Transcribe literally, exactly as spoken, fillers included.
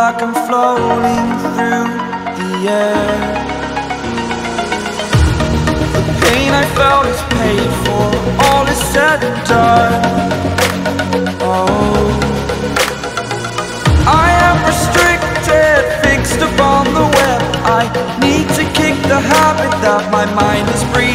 like I'm floating through the air. The pain I felt is paid for, all is said and done. Oh, I am restricted, fixed upon the web. I need to kick the habit that my mind is breathing.